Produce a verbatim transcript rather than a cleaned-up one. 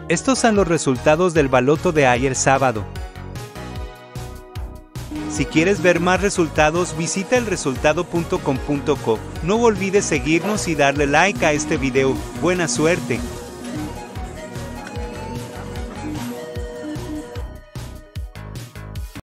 Estos son los resultados del baloto de ayer sábado. Si quieres ver más resultados, visita el resultado punto com punto co. No olvides seguirnos y darle like a este video. Buena suerte.